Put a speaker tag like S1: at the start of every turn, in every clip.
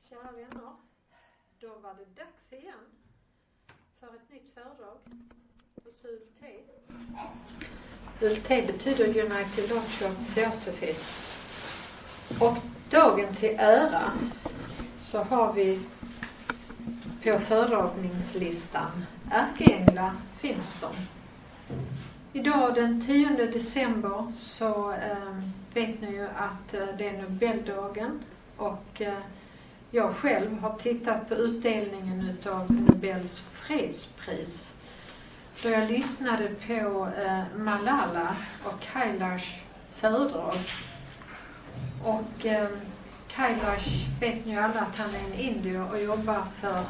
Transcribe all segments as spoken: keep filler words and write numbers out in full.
S1: Kära vänner, då var det dags igen för ett nytt föredrag hos U L T. U L T betyder United Lodge of Theosophists. Och dagen till ära så har vi på föredragningslistan ärkeänglar finns de. Idag den tionde december så eh, vet ni ju att eh, det är Nobeldagen och eh, jag själv har tittat på utdelningen utav Nobels fredspris då jag lyssnade på eh, Malala och Kailash föredrag. Och eh, Kailash vet ni ju alla att han är en indier och jobbar för,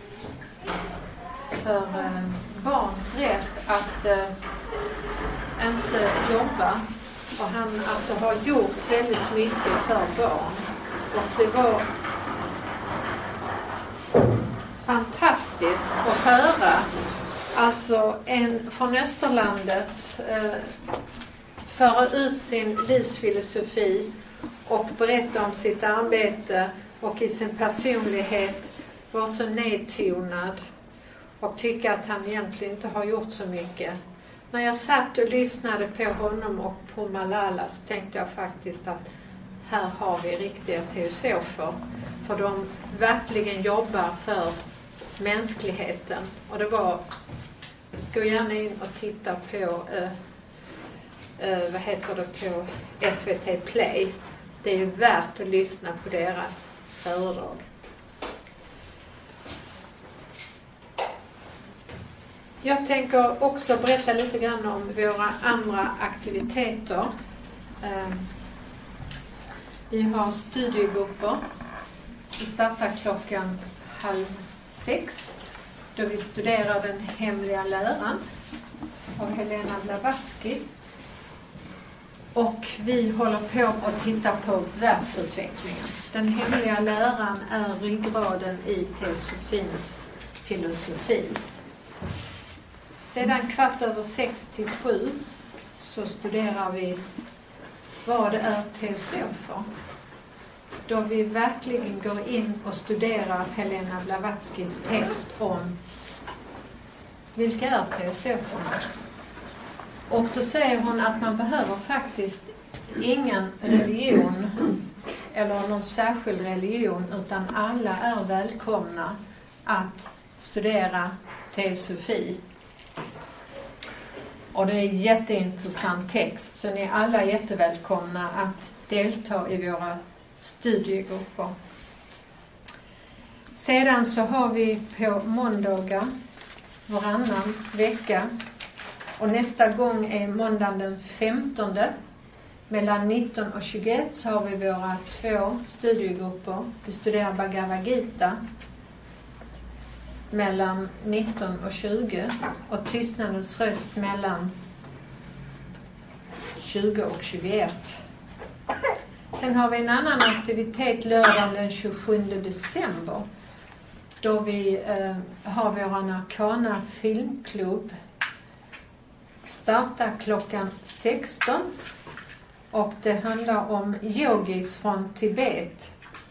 S1: för eh, barns rätt att eh, inte jobba. Och han alltså har gjort väldigt mycket för barn. Och det var fantastiskt att höra alltså en från Österlandet eh, föra ut sin livsfilosofi och berätta om sitt arbete och i sin personlighet var så nedtonad och tycka att han egentligen inte har gjort så mycket. När jag satt och lyssnade på honom och på Malala så tänkte jag faktiskt att här har vi riktiga teosofer. För de verkligen jobbar för mänskligheten. Och det var, gå gärna in och titta på, eh, eh, vad heter det, på S V T Play. Det är ju värt att lyssna på deras föredrag. Jag tänker också berätta lite grann om våra andra aktiviteter. Eh, vi har studiegrupper. Vi startar klockan halv sex då vi studerar den hemliga läran av Helena Blavatsky. Och vi håller på att titta på världsutvecklingen. Den hemliga läran är ryggraden i teosofins filosofi. Sedan kvart över sex till sju så studerar vi vad det är teosofer. Då vi verkligen går in och studerar Helena Blavatskys text om vilka är teosoferna. Och då säger hon att man behöver faktiskt ingen religion eller någon särskild religion utan alla är välkomna att studera teosofi. Och det är en jätteintressant text så ni är alla jättevälkomna att delta i våra studiegrupper. Sedan så har vi på måndagar varannan vecka och nästa gång är måndagen den femtonde mellan nitton och tjugoett så har vi våra två studiegrupper. Vi studerar Bhagavad Gita mellan nitton och tjugo och Tystnadens röst mellan tjugo och tjugoett. Sen har vi en annan aktivitet lördagen den tjugosjunde december då vi eh, har vår Arkana filmklubb. Startar klockan sexton och det handlar om yogis från Tibet.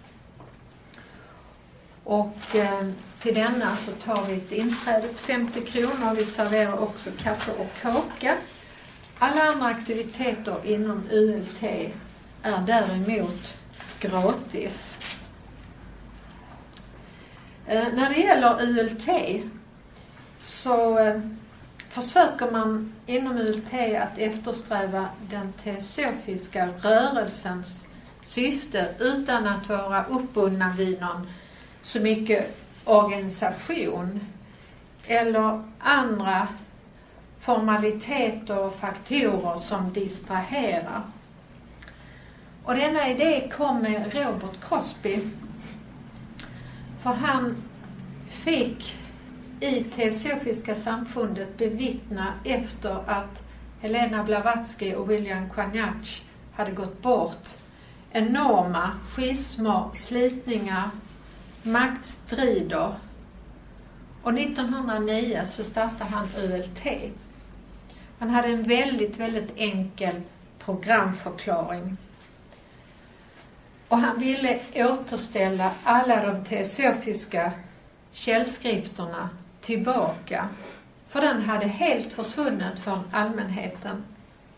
S1: Och eh, till denna så tar vi ett inträde på femtio kronor. Vi serverar också kaffe och kaka. Alla andra aktiviteter inom U L T är däremot gratis. Eh, när det gäller U L T så eh, försöker man inom U L T att eftersträva den teosofiska rörelsens syfte utan att vara uppbundna vid någon så mycket organisation eller andra formaliteter och faktorer som distraherar. Och denna idé kom med Robert Crosby. För han fick i Teosofiska samfundet bevittna efter att Helena Blavatsky och William Quanach hade gått bort enorma schismer, slitningar, maktstrider. Och nittonhundranio så startade han U L T. Han hade en väldigt, väldigt enkel programförklaring. Och han ville återställa alla de teosofiska källskrifterna tillbaka. För den hade helt försvunnit från allmänheten.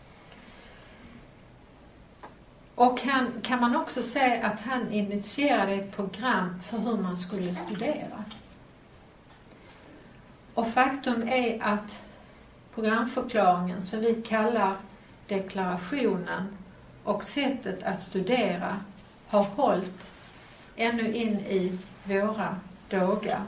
S1: Och han, kan man också säga att han initierade ett program för hur man skulle studera. Och faktum är att programförklaringen, som vi kallar deklarationen, och sättet att studera har hållit ännu in i våra dagar.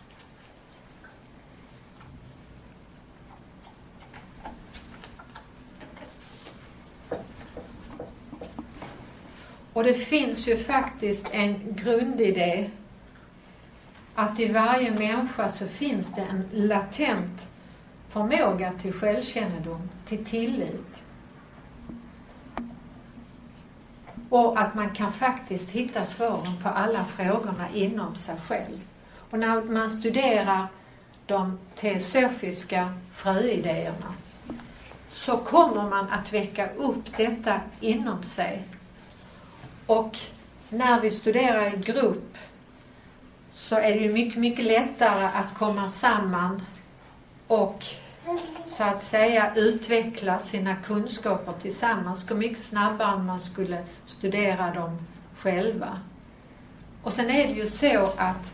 S1: Och det finns ju faktiskt en grundidé att i varje människa så finns det en latent förmåga till självkännedom, till tillit. Och att man kan faktiskt hitta svaren på alla frågorna inom sig själv. Och när man studerar de teosofiska fröidéerna så kommer man att väcka upp detta inom sig. Och när vi studerar i grupp så är det ju mycket, mycket lättare att komma samman och så att säga utveckla sina kunskaper tillsammans. Gå mycket snabbare än man skulle studera dem själva. Och sen är det ju så att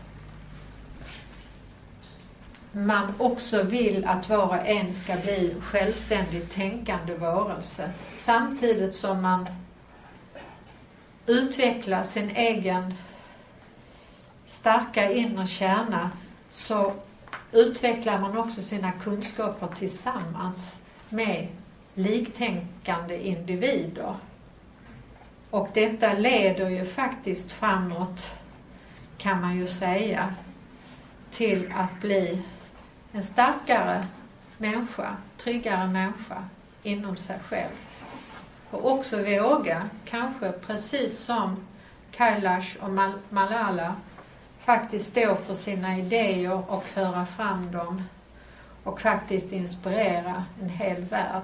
S1: man också vill att var och en ska bli självständigt tänkande varelse. Samtidigt som man utvecklar sin egen starka inre kärna så utvecklar man också sina kunskaper tillsammans med liktänkande individer. Och detta leder ju faktiskt framåt, kan man ju säga, till att bli en starkare människa, tryggare människa inom sig själv. Och också våga, kanske precis som Kailash och Mal- Malala, faktiskt stå för sina idéer och föra fram dem och faktiskt inspirera en hel värld.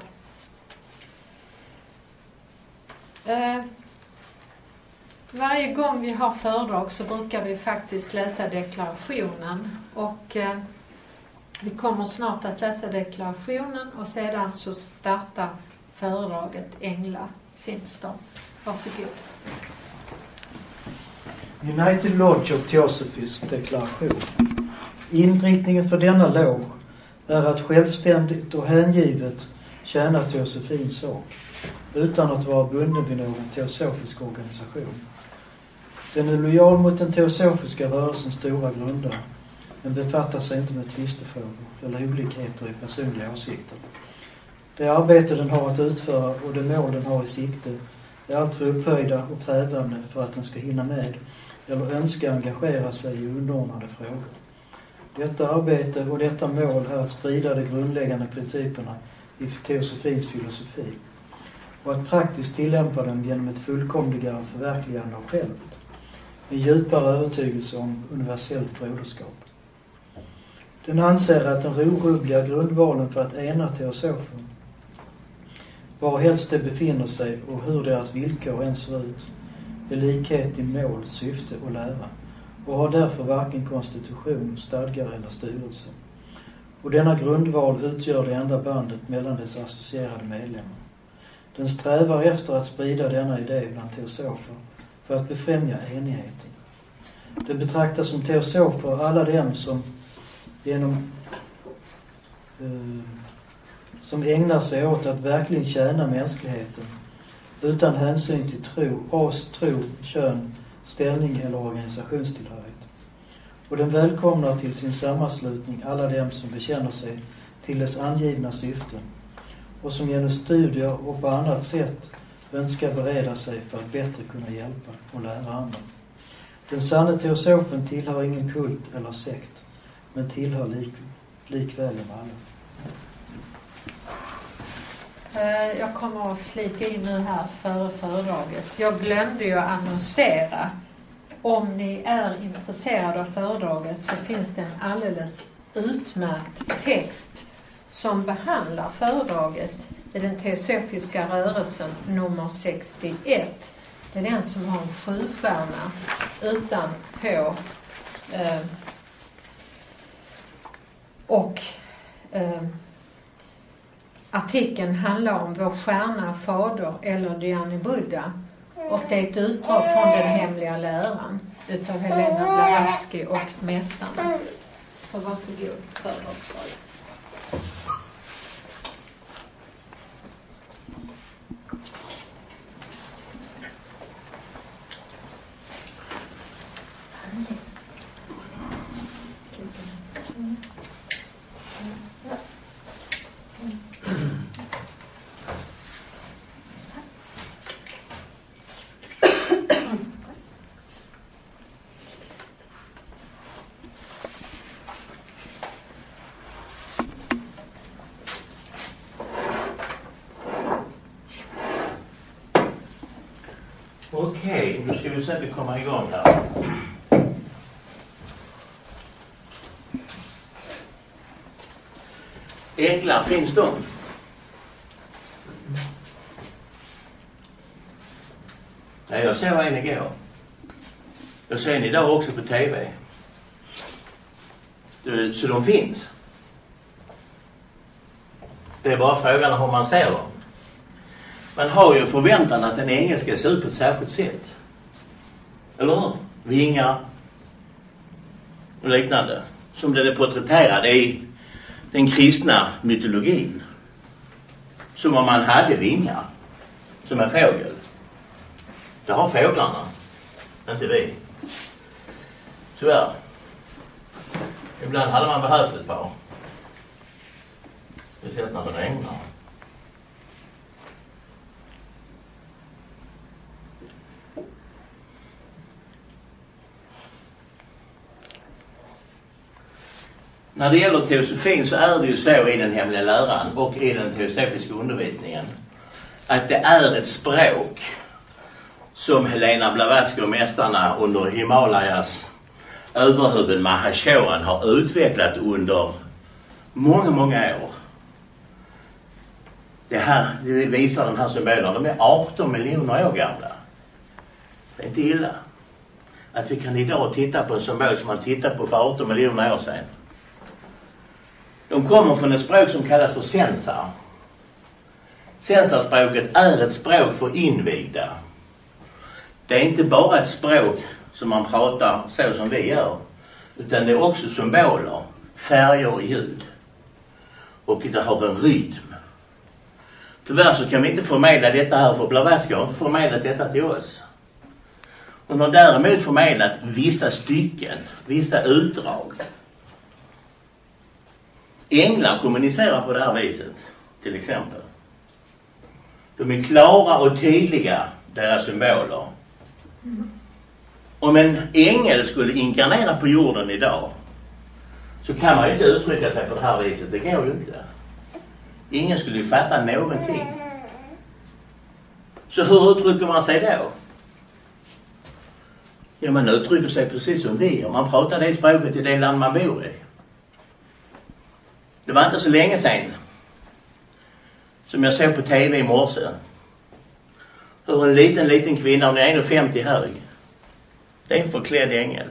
S1: Eh, varje gång vi har föredrag så brukar vi faktiskt läsa deklarationen och eh, vi kommer snart att läsa deklarationen och sedan så startar föredraget Änglar finns de. Varsågod.
S2: United Lodge of Theosophies deklaration. Inriktningen för denna lodge är att självständigt och hängivet tjäna teosofins sak utan att vara bunden vid någon teosofisk organisation. Den är lojal mot den teosofiska rörelsens stora grunder men befattar sig inte med tvistefrågor eller olikheter i personliga åsikter. Det arbete den har att utföra och det mål den har i sikte är alltför upphöjda och krävande för att den ska hinna med eller önska engagera sig i underordnade frågor. Detta arbete och detta mål är att sprida de grundläggande principerna i teosofins filosofi och att praktiskt tillämpa dem genom ett fullkomligare förverkligande av självet, en djupare övertygelse om universellt broderskap. Den anser att den orubbliga grundvalen för att ena teosofer, var helst de befinner sig och hur deras villkor än ser ut, är likhet i mål, syfte och lära och har därför varken konstitution, stadgar eller styrelse. Och denna grundval utgör det enda bandet mellan dess associerade medlemmar. Den strävar efter att sprida denna idé bland teosofer för att befrämja enigheten. Det betraktas som teosofer alla dem som genom eh, som ägnar sig åt att verkligen tjäna mänskligheten utan hänsyn till tro, ras, tro, kön, ställning eller organisationstillhörighet. Och den välkomnar till sin sammanslutning alla dem som bekänner sig till dess angivna syften och som genom studier och på annat sätt önskar bereda sig för att bättre kunna hjälpa och lära andra. Den sanna teosofen tillhör ingen kult eller sekt, men tillhör lik, likväl med alla.
S1: Jag kommer att flika in nu här före föredraget. Jag glömde ju att annonsera. Om ni är intresserade av föredraget så finns det en alldeles utmärkt text som behandlar föredraget i den teosofiska rörelsen nummer sextioett Det är den som har en sjustjärna utanpå. Eh, och eh, artikeln handlar om vår stjärna, fader eller Dhyani Buddha. Och det är ett utdrag från den hemliga läran utav Helena Blavatsky och mästarna. Så varsågod för också.
S3: Okej, nu ska vi försöka komma igång här. Änglar, finns de? Nej, jag såg en igår. Jag ser en idag också på tv. Så de finns. Det är bara frågan om hur man ser dem. Man har ju förväntan att en ängel ska se ut på ett särskilt sätt. Eller hur? Vingar och liknande. Som den är porträtterad i den kristna mytologin. Som om man hade vingar. Som en fågel. Det har fåglarna. Inte vi. Tyvärr. Ibland hade man behövt ett par. Speciellt när det regnar. När det gäller teosofin så är det ju så i den hemliga läran och i den teosofiska undervisningen att det är ett språk som Helena Blavatsky och mästarna under Himalayas överhuvud Mahashohan har utvecklat under många, många år. Det här, det visar de här symbolerna, de är arton miljoner år gamla. Det är inte illa att vi kan idag titta på en symbol som man tittar på för arton miljoner år sedan. De kommer från ett språk som kallas för sensar. Sensarspråket är ett språk för invigda. Det är inte bara ett språk som man pratar så som vi gör. Utan det är också symboler, färger och ljud. Och det har en rytm. Tyvärr så kan vi inte förmedla detta här för Blavatsky har inte förmedlat detta till oss. Hon har däremot förmedlat vissa stycken, vissa utdrag. Änglar kommunicerar på det här viset, till exempel. De är klara och tydliga, deras symboler. Om en ängel skulle inkarnera på jorden idag så kan man ju inte uttrycka sig på det här viset. Det går ju inte. Ingen skulle ju fatta någonting. Så hur uttrycker man sig då? Ja, man uttrycker sig precis som vi. Om man pratar det språket i det land man bor i. Det var inte så länge sedan som jag såg på tv i morse hur en liten, liten kvinna, hon är en komma femtio hög. Det är en förklädd ängel.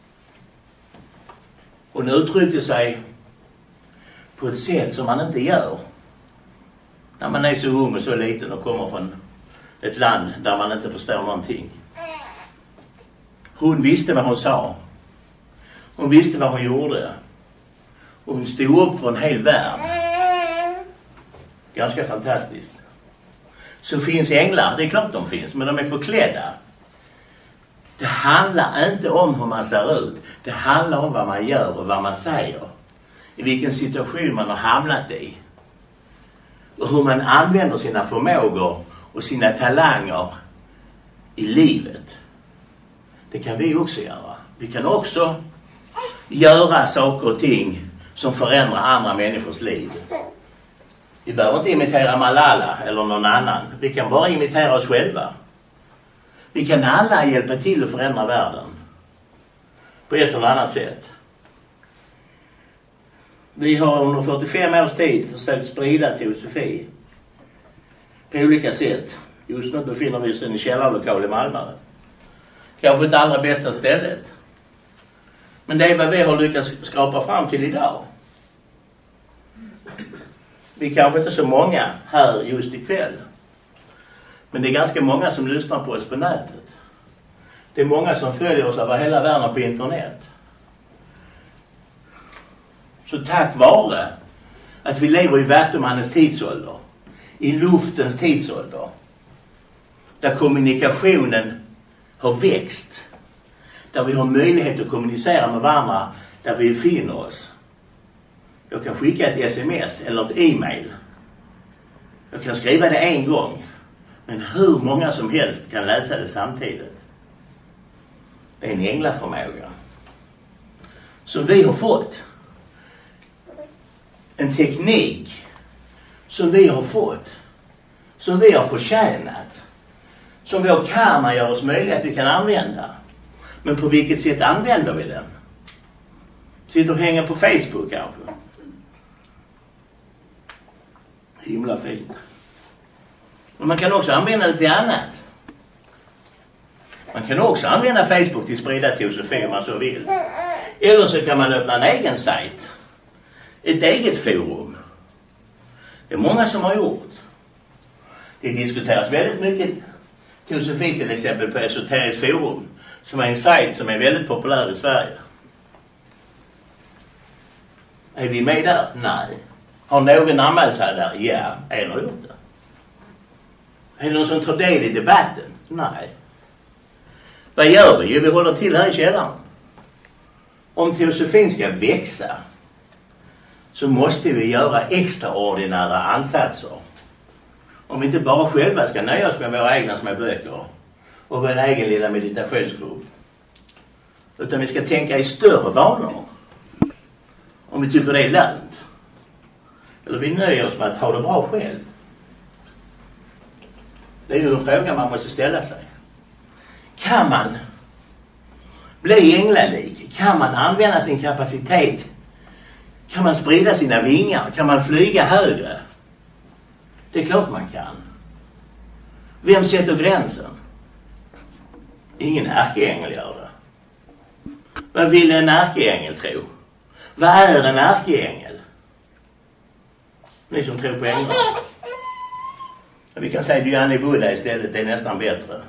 S3: Hon uttryckte sig på ett sätt som man inte gör när man är så ung och så liten och kommer från ett land där man inte förstår någonting. Hon visste vad hon sa. Hon visste vad hon gjorde. Och hon stod upp för en hel värld. Ganska fantastiskt. Så finns änglar, det är klart de finns, men de är förklädda. Det handlar inte om hur man ser ut. Det handlar om vad man gör och vad man säger. I vilken situation man har hamnat i. Och hur man använder sina förmågor och sina talanger i livet. Det kan vi också göra. Vi kan också göra saker och ting som förändrar andra människors liv. Vi behöver inte imitera Malala eller någon annan. Vi kan bara imitera oss själva. Vi kan alla hjälpa till att förändra världen. På ett eller annat sätt. Vi har under fyrtiofem års tid försökt sprida teosofi. På olika sätt. Just nu befinner vi oss i en källarlokal i Malmö. Kanske inte allra bästa stället. Men det är vad vi har lyckats skrapa fram till idag. Vi kanske inte är så många här just ikväll. Men det är ganska många som lyssnar på oss på nätet. Det är många som följer oss över hela världen på internet. Så tack vare att vi lever i Vattumannens tidsålder, i luftens tidsålder, där kommunikationen har växt, där vi har möjlighet att kommunicera med varandra där vi befinner oss. Jag kan skicka ett sms eller ett e-mail. Jag kan skriva det en gång. Men hur många som helst kan läsa det samtidigt. Det är en änglaförmåga. Så vi har fått en teknik som vi har fått, som vi har förtjänat, som vår karma gör oss möjligt att vi kan använda. Men på vilket sätt använder vi den? Sitter och hänger på Facebook kanske. Himla fint. Men man kan också använda det till annat. Man kan också använda Facebook till sprida teosofi om man så vill. Eller så kan man öppna en egen sajt. Ett eget forum. Det är många som har gjort. Det diskuteras väldigt mycket teosofi till exempel på Esoterisk forum. Som är en sajt som är väldigt populär i Sverige. Är vi med där? Nej. Har någon anmält sig där? Ja, en har gjort det. Är det någon som tar del i debatten? Nej. Vad gör vi? Jo, vi håller till här i källaren. Om teosofin ska växa så måste vi göra extraordinära ansatser. Om vi inte bara själva ska nöja oss med våra egna små böcker och vår egen lilla meditationsklubb. Utan vi ska tänka i större banor. Om vi tycker det är lönt. Eller vi nöjer oss med att ha det bra själv. Det är ju en fråga man måste ställa sig. Kan man bli änglalik? Kan man använda sin kapacitet? Kan man sprida sina vingar? Kan man flyga högre? Det är klart man kan. Vem sätter gränsen? Ingen ärkeängel gör det. Vad vill en ärkeängel tro? Vad är en ärkeängel? Ni som tror på änglar. Vi kan säga Dhyani Buddha istället, det är nästan bättre.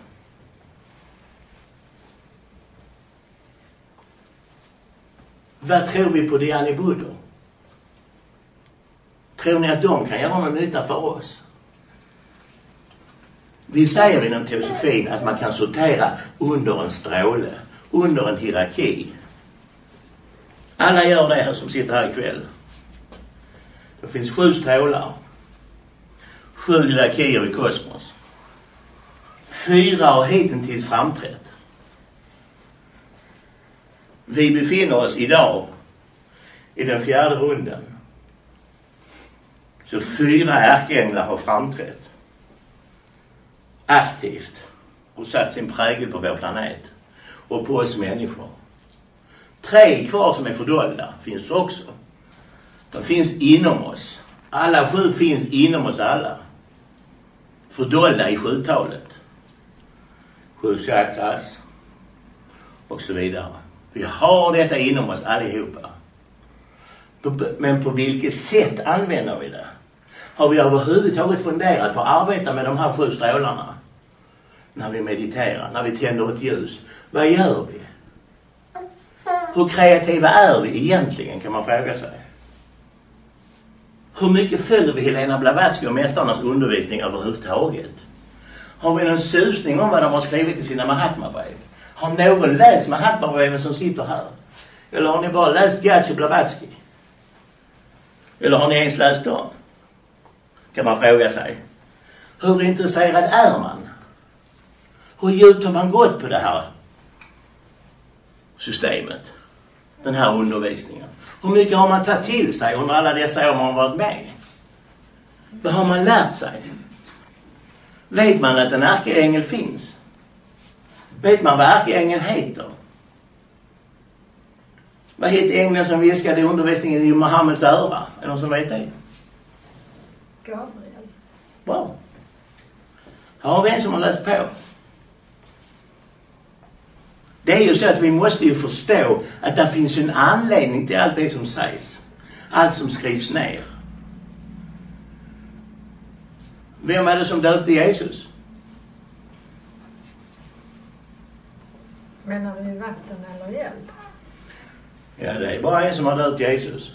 S3: Vad tror vi på Dhyani Buddha? Tror ni att de kan göra någon nytta för oss? Vi säger inom teosofin att man kan sortera under en stråle, under en hierarki. Alla gör det här som sitter här ikväll. Det finns sju strålar. Sju hierarkier i kosmos. Fyra har hittills framträtt. Vi befinner oss idag i den fjärde runden. Så fyra ärkeänglar har framträtt. Aktivt. Och satt sin prägel på vår planet. Och på oss människor. Tre kvar som är fördolda finns också. De finns inom oss. Alla sju finns inom oss alla. Fördolda i sjutalet. Sju chakras. Och så vidare. Vi har detta inom oss allihopa. Men på vilket sätt använder vi det? Har vi överhuvudtaget funderat på att arbeta med de här sju strålarna? När vi mediterar, när vi tänder ett ljus. Vad gör vi? Hur kreativa är vi egentligen, kan man fråga sig. Hur mycket följer vi Helena Blavatsky och mästarnas undervisning överhuvudtaget? Har vi någon susning om vad de har skrivit i sina Mahatma-brev? Har någon läst Mahatma-breven som sitter här? Eller har ni bara läst Gyatso Blavatsky? Eller har ni ens läst dem? Kan man fråga sig. Hur intresserad är man? Hur djupt har man gått på det här systemet? Den här undervisningen. Hur mycket har man tagit till sig under alla dessa år man har varit med? Vad har man lärt sig? Vet man att en ärkeängel finns? Vet man vad ärkeängel heter? Vad heter ängeln som viskade i undervisningen i Mohammeds öra? Är någon som vet det?
S1: Gabriel.
S3: Wow. Har vi en som har läst på? Det är ju så att vi måste ju förstå att det finns en anledning till allt det som sägs. Allt som skrivs ner. Vem är det som döpte Jesus?
S1: Menar du vatten eller eld?
S3: Ja, det är bara en som har döpt Jesus.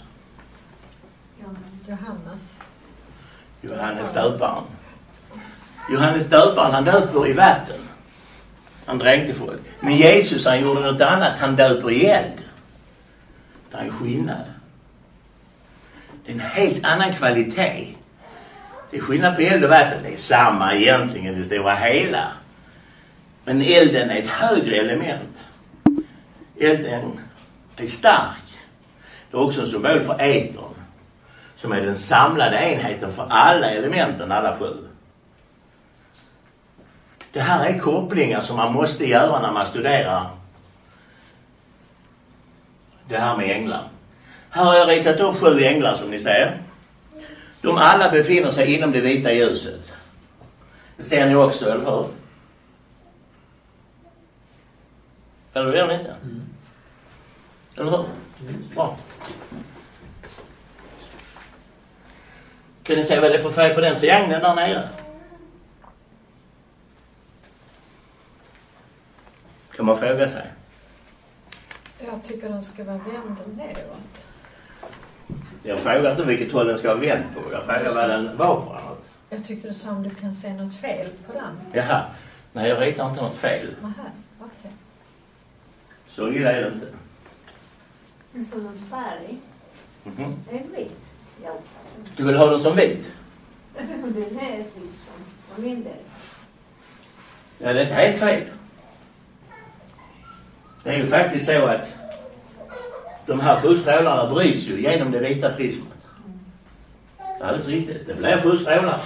S1: Johannes.
S3: Johannes döparen. Johannes döparen, han döper i vatten. Han dränkte folk. Men Jesus, han gjorde något annat. Han döper i eld. Det är en skillnad. Det är en helt annan kvalitet. Det är skillnad på eld och vatten. Det är samma egentligen, det stora hela. Men elden är ett högre element. Elden är stark. Det är också en symbol för etern. Som är den samlade enheten för alla elementen, alla sju. Det här är kopplingar som man måste göra när man studerar det här med änglar. Här har jag ritat upp sju änglar som ni ser. De alla befinner sig inom det vita ljuset. Det ser ni också, eller hur? Eller gör ni inte? Mm. Eller hur? Mm. Bra. Kan ni se vad det är för färg på den triangeln där nere? Kan man fråga sig?
S1: Jag tycker den ska vara vänd neråt.
S3: Jag frågar inte vilket håll den ska vara vänd på. Jag frågar vad den var för något.
S1: Jag tyckte det sa om du kan se något fel på den.
S3: Jaha. Nej, jag ritar inte något fel.
S1: Aha, okej. Okay.
S3: Så illa är det inte.
S4: En sån färg.
S3: Mm-hmm.
S4: Det är vit. Ja.
S3: Du vill ha den som vit?
S4: Det är liksom på min del.
S3: Ja, det är inte helt fel. Det är ju faktiskt så att de här sju strålarna bryts ju genom det vita prismat. Det är alldeles riktigt. Det blir sju strålar.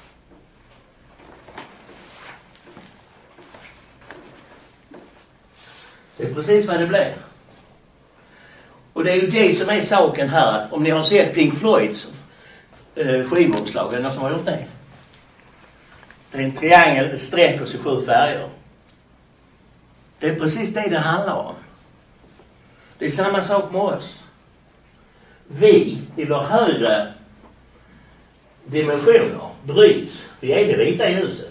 S3: Det är precis vad det blir. Och det är ju det som är saken här. Att om ni har sett Pink Floyds eh, skivomslag, är det någon som har gjort det? Det är en triangel, ett streck och så sju färger. Det är precis det det handlar om. Det är samma sak med oss. Vi i vår högre dimensioner bryts. Vi är det vita ljuset.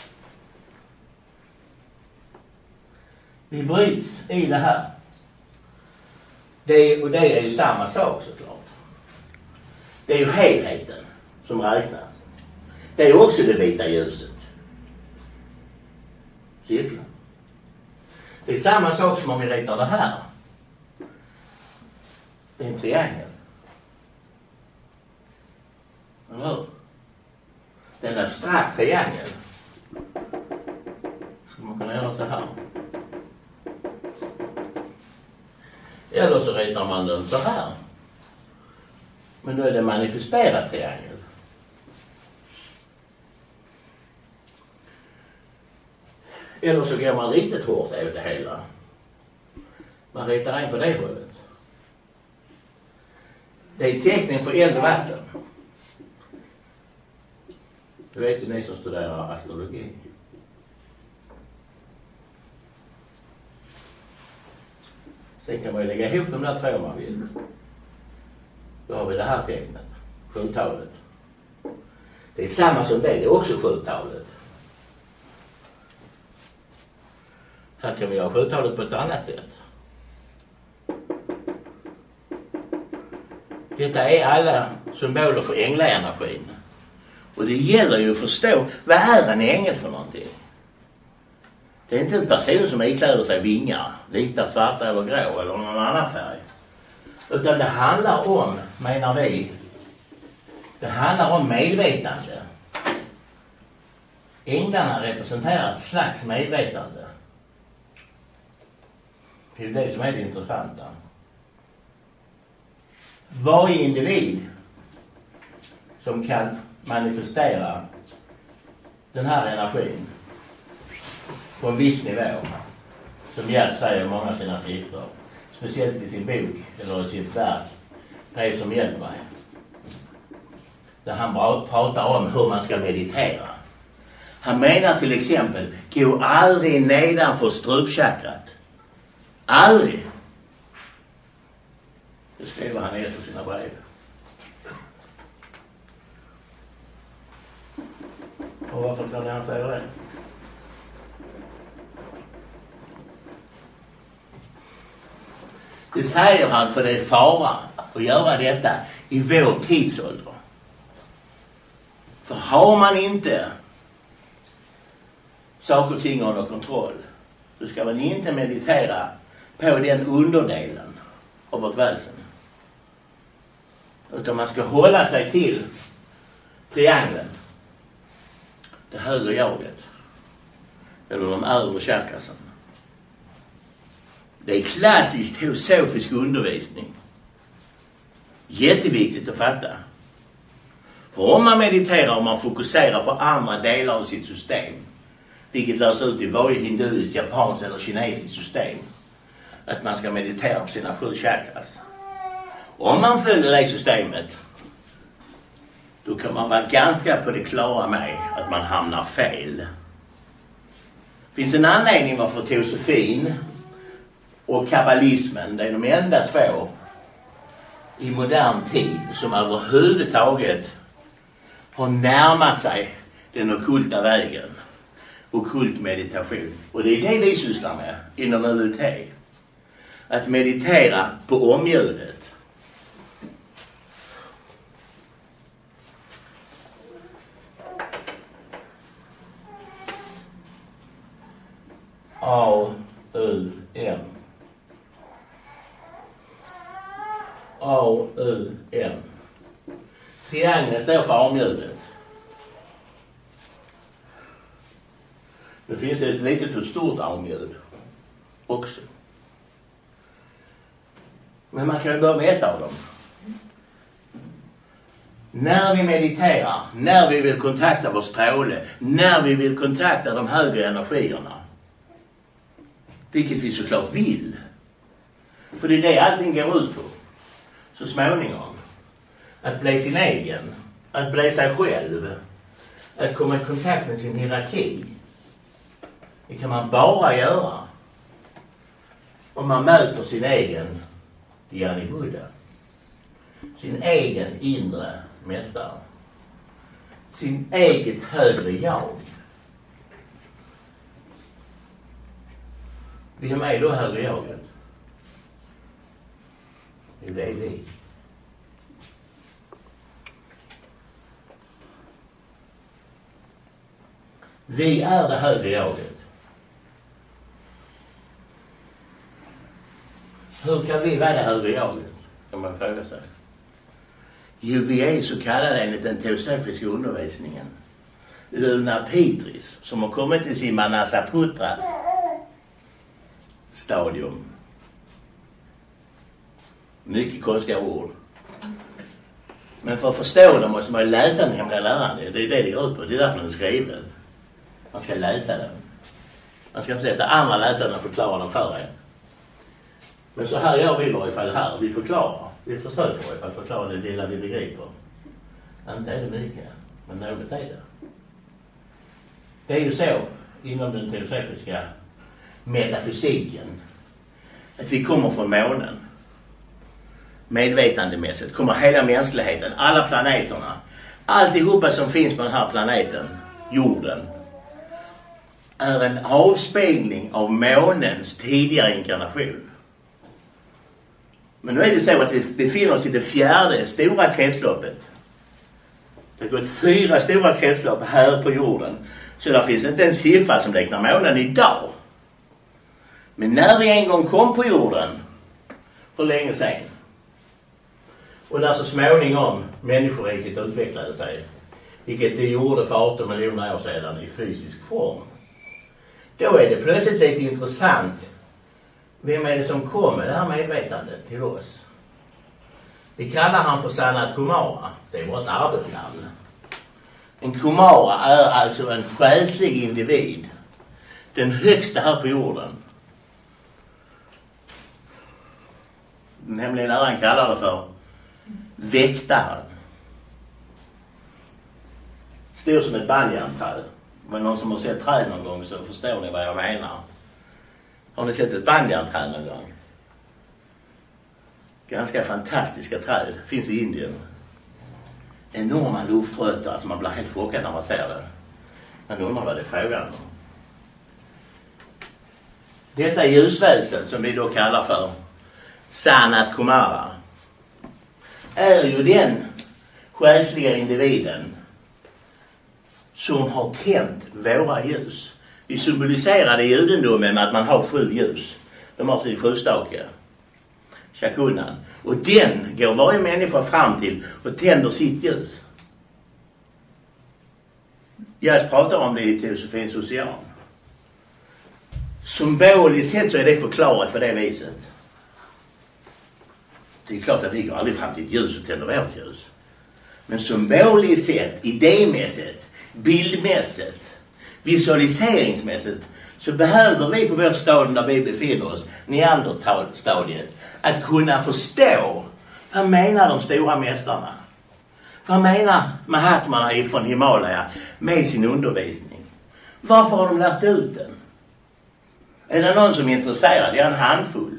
S3: Vi bryts i det här. Det, och det är ju samma sak såklart. Det är ju helheten som räknas. Det är också det vita ljuset. Cirkeln. Det är samma sak som om vi ritar det här. Det är en triangel. Eller hur? Det är en abstrakt triangel. Ska man kunna göra så här? Eller så ritar man den så här. Men då är det en manifesterad triangel. Eller så går man riktigt hårt åt det hela. Man ritar in på det hållet. Det är teckning för eld och vatten. Det vet ju ni som studerar astrologi. Sen kan man ju lägga ihop de där två om man vill. Då har vi det här tecknet. Sjutalet. Det är samma som det. Det är också sjutalet. Här kan vi ha sjutalet på ett annat sätt. Detta är alla symboler för ängleenergin. Och det gäller ju att förstå, vad är en ängel för någonting? Det är inte en person som ikläder sig vingar, vita, svarta eller grå eller någon annan färg. Utan det handlar om, menar vi, det handlar om medvetande. Änglarna representerar ett slags medvetande. Det är det som är det intressanta. Varje individ som kan manifestera den här energin på en viss nivå, som Gerd säger i många av sina skrifter, speciellt i sin bok eller i sitt verk Brev som hjälper mig, där han pratar om hur man ska meditera. Han menar till exempel, gå aldrig nedanför strupchakrat. Aldrig. Det skriver han i ett av sina brev. Och varför kan han säga det? Det säger han för det är fara att göra detta i vår tidsålder. För har man inte saker och ting under kontroll, så ska man inte meditera på den underdelen av vårt väsen. Utan man ska hålla sig till triangeln. Det högre jaget. Eller de övre chakrasen. Det är klassisk teosofisk undervisning. Jätteviktigt att fatta. För om man mediterar och man fokuserar på andra delar av sitt system, vilket löser ut i varje hinduiskt, japanskt eller kinesiskt system, att man ska meditera på sina sju chakras. Om man följer det systemet, då kan man vara ganska på det klara med att man hamnar fel. Det finns en anledning varför teosofin och kabbalismen, det är de enda två i modern tid som överhuvudtaget har närmat sig den ockulta vägen. Ockult meditation. Och det är det vi sysslar med inom U L T. Att meditera på omljudet. A, U, M. A, U, M. Triangeln står för omljudet. Det finns ett litet och stort armljud också. Men man kan ju börja med ett av dem. När vi mediterar, när vi vill kontakta vår stråle, när vi vill kontakta de högre energierna, vilket vi såklart vill. För det är det allting går ut på. Så småningom. Att bli sin egen. Att bli sig själv. Att komma i kontakt med sin hierarki. Det kan man bara göra om man möter sin egen Dhyani Buddha. Sin egen inre mästare. Sin eget högre jag. Vem är då högre jaget? Jo, det är vi. Vi är det högre jaget. Hur kan vi vara det högre jaget? Kan man fråga sig. Jo, vi är så kallade enligt den teosofiska undervisningen Luna Pitris, som har kommit till sin Manasaputra stadium. Mycket konstiga ord. Men för att förstå det måste man ju läsa den hemliga läran. Det är det det går ut på. Det är därför den är skriven. Man ska läsa den. Man ska inte låta andra läsa den och förklara den för er. Men så här gör vi i varje fall här. Vi förklarar. Vi försöker i alla fall förklara det lilla vi begriper. Inte är det mycket, men något är det. Det är ju så inom den teosofiska metafysiken att vi kommer från månen. Medvetandemässigt kommer hela mänskligheten, alla planeterna, alltihopa som finns på den här planeten, jorden, är en avspegling av månens tidigare inkarnation. Men nu är det så att vi befinner oss i det fjärde stora kretsloppet. Det har gått fyra stora kretslopp här på jorden. Så där finns inte en siffra som liknar månen idag. Men när vi en gång kom på jorden för länge sedan, och när så småningom människoriket utvecklade sig, vilket det gjorde för arton miljoner år sedan i fysisk form, då är det plötsligt lite intressant. Vem är det som kom med det här medvetandet till oss? Vi kallar han för Sanat Kumara. Det är vårt arbetsnamn. En Kumara är alltså en själslig individ. Den högsta här på jorden. Nämligen när han kallar det för väktaren. Stor som ett banjanträd. Men någon som har sett träd någon gång så förstår ni vad jag menar. Har ni sett ett banjanträd någon gång? Ganska fantastiska träd. Finns i Indien. Enorma luftrötter. Alltså man blir helt chockad när man ser det. Man undrar vad det är frågan om. Detta ljusväsen som vi då kallar för Sanat Kumara är ju den själsliga individen som har tänt våra ljus. Vi symboliserar det i judendomen med att man har sju ljus. De har sin sjustake, shakunan. Och den går varje människa fram till och tänder sitt ljus. Jag pratar om det i Teosofins social. Symboliskt sett så är det förklarat på det viset. Det är klart att vi går aldrig fram till ett ljus och tänder vårt ljus. Men symboliskt sett, idémässigt, bildmässigt, visualiseringsmässigt så behöver vi på vår stadium där vi befinner oss, neandertalstadiet, att kunna förstå vad menar de stora mästarna. Vad menar Mahatma från Himalaya med sin undervisning? Varför har de lärt ut den? Är det någon som är intresserad? Det är en handfull.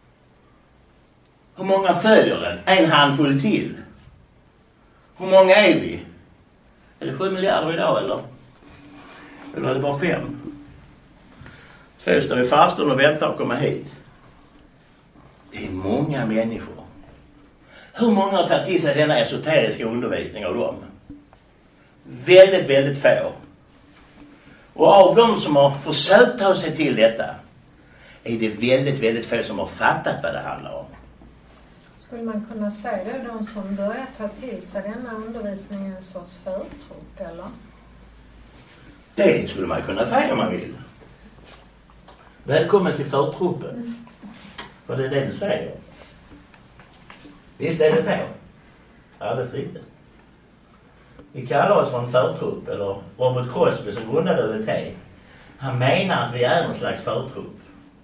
S3: Hur många följer den? En handfull till. Hur många är vi? Är det sju miljarder idag eller? Eller är det bara fem? Två står vi fast och väntar och kommer hit. Det är många människor. Hur många har tagit till sig denna esoteriska undervisning av dem? Väldigt, väldigt få. Och av dem som har försökt ta sig till detta är det väldigt, väldigt få som har fattat vad det handlar om.
S1: Skulle man kunna säga det, de som börjar ta till sig denna undervisning är en sorts förtrupp, eller?
S3: Det skulle man kunna säga om man vill. Välkommen till förtruppen. För det är det du säger. Visst är det så? Ja, det är riktigt. Vi kallar oss för en förtrupp, eller Robert Crosby som grundade U T. Han menar att vi är en slags förtrupp.